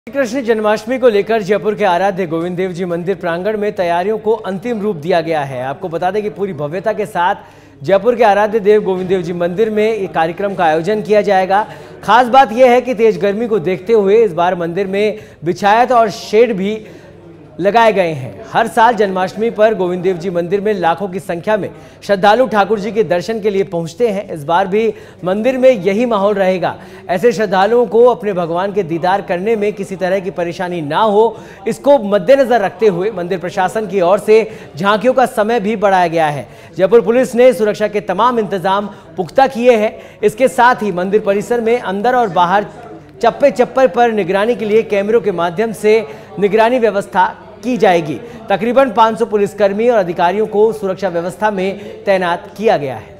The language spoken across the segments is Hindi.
श्री कृष्ण जन्माष्टमी को लेकर जयपुर के आराध्य गोविंद देव जी मंदिर प्रांगण में तैयारियों को अंतिम रूप दिया गया है। आपको बता दें कि पूरी भव्यता के साथ जयपुर के आराध्य देव गोविंद देव जी मंदिर में एक कार्यक्रम का आयोजन किया जाएगा। खास बात यह है कि तेज गर्मी को देखते हुए इस बार मंदिर में बिछायत और शेड भी लगाए गए हैं। हर साल जन्माष्टमी पर गोविंद देव जी मंदिर में लाखों की संख्या में श्रद्धालु ठाकुर जी के दर्शन के लिए पहुंचते हैं। इस बार भी मंदिर में यही माहौल रहेगा। ऐसे श्रद्धालुओं को अपने भगवान के दीदार करने में किसी तरह की परेशानी ना हो, इसको मद्देनजर रखते हुए मंदिर प्रशासन की ओर से झांकियों का समय भी बढ़ाया गया है। जयपुर पुलिस ने सुरक्षा के तमाम इंतजाम पुख्ता किए हैं। इसके साथ ही मंदिर परिसर में अंदर और बाहर चप्पे चप्पे पर निगरानी के लिए कैमरों के माध्यम से निगरानी व्यवस्था की जाएगी। तकरीबन 500 पुलिसकर्मी और अधिकारियों को सुरक्षा व्यवस्था में तैनात किया गया है।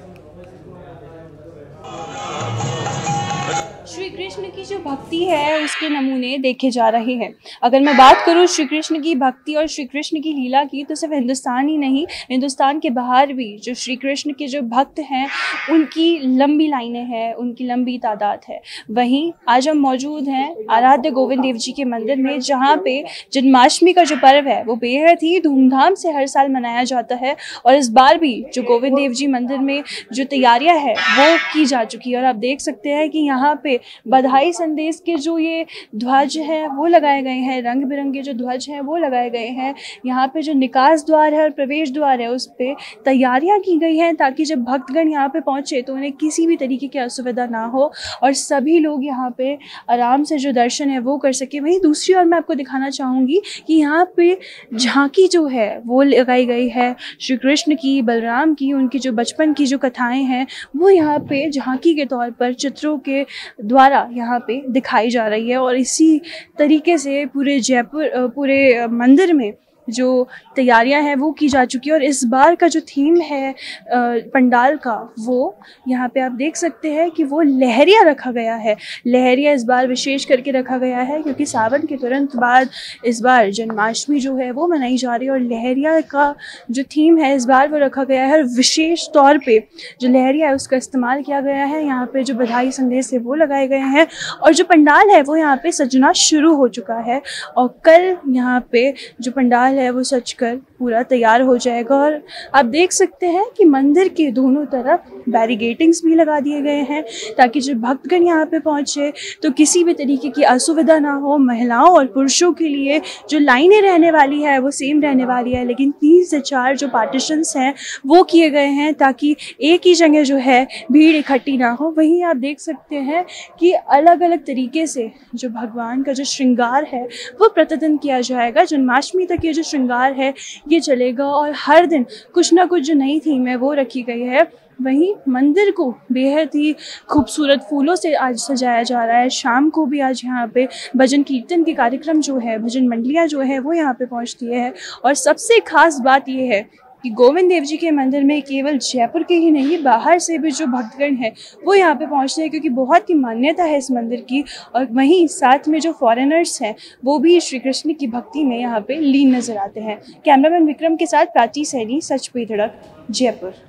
श्री कृष्ण की जो भक्ति है उसके नमूने देखे जा रहे हैं। अगर मैं बात करूं श्री कृष्ण की भक्ति और श्री कृष्ण की लीला की, तो सिर्फ हिंदुस्तान ही नहीं, हिंदुस्तान के बाहर भी जो श्री कृष्ण के जो भक्त हैं उनकी लंबी लाइनें हैं, उनकी लंबी तादाद है। वहीं आज हम मौजूद हैं आराध्य गोविंद देव जी के मंदिर में, जहां पे जन्माष्टमी का जो पर्व है वो बेहद ही धूमधाम से हर साल मनाया जाता है। और इस बार भी जो गोविंद देव जी मंदिर में जो तैयारियां हैं वो की जा चुकी है। और आप देख सकते हैं कि यहाँ पे बधाई संदेश के जो ये ध्वज है वो लगाए गए हैं, रंग बिरंगे जो ध्वज हैं वो लगाए गए हैं। यहाँ पे जो निकास द्वार है और प्रवेश द्वार है उस पे तैयारियां की गई हैं, ताकि जब भक्तगण यहाँ पे पहुँचे तो उन्हें किसी भी तरीके की असुविधा ना हो और सभी लोग यहाँ पे आराम से जो दर्शन है वो कर सके। वहीं दूसरी ओर मैं आपको दिखाना चाहूँगी कि यहाँ पे झांकी जो है वो लगाई गई है श्री कृष्ण की, बलराम की, उनकी जो बचपन की जो कथाएँ हैं वो यहाँ पे झांकी के तौर पर चित्रों के द्वारा यहाँ पे दिखाई जा रही है। और इसी तरीके से पूरे जयपुर पूरे मंदिर में जो तैयारियां हैं वो की जा चुकी है। और इस बार का जो थीम है पंडाल का, वो यहाँ पे आप देख सकते हैं कि वो लहरिया रखा गया है। लहरिया इस बार विशेष करके रखा गया है क्योंकि सावन के तुरंत बाद इस बार जन्माष्टमी जो है वो मनाई जा रही है। और लहरिया का जो थीम है इस बार वो रखा गया है और विशेष तौर पे जो लहरिया है उसका इस्तेमाल किया गया है। यहाँ पे जो बधाई संदेश है वो लगाए गए हैं और जो पंडाल है वो यहाँ पे सजना शुरू हो चुका है। और कल यहाँ पे जो पंडाल है वो सज कर पूरा तैयार हो जाएगा। और आप देख सकते हैं कि मंदिर के दोनों तरफ बैरिगेटिंग्स भी लगा दिए गए हैं, ताकि जब भक्तगण यहाँ पे पहुँचे तो किसी भी तरीके की असुविधा ना हो। महिलाओं और पुरुषों के लिए जो लाइनें रहने वाली है वो सेम रहने वाली है, लेकिन 3 से 4 जो पार्टीशंस हैं वो किए गए हैं ताकि एक ही जगह जो है भीड़ इकट्ठी ना हो। वहीं आप देख सकते हैं कि अलग अलग तरीके से जो भगवान का जो श्रृंगार है वो प्रतिदिन किया जाएगा। जन्माष्टमी तक ये जो श्रृंगार है ये चलेगा और हर दिन कुछ ना कुछ जो नई थीम है वो रखी गई है। वहीं मंदिर को बेहद ही खूबसूरत फूलों से आज सजाया जा रहा है। शाम को भी आज यहाँ पे भजन कीर्तन के कार्यक्रम जो है, भजन मंडलियाँ जो है वो यहाँ पे पहुँचती है। और सबसे खास बात ये है कि गोविंद देव जी के मंदिर में केवल जयपुर के ही नहीं, बाहर से भी जो भक्तगण हैं वो यहाँ पे पहुँचते हैं, क्योंकि बहुत ही मान्यता है इस मंदिर की। और वहीं साथ में जो फॉरेनर्स हैं वो भी श्री कृष्ण की भक्ति में यहाँ पे लीन नजर आते हैं। कैमरामैन विक्रम के साथ प्राची सैनी, सच पे धड़क, जयपुर।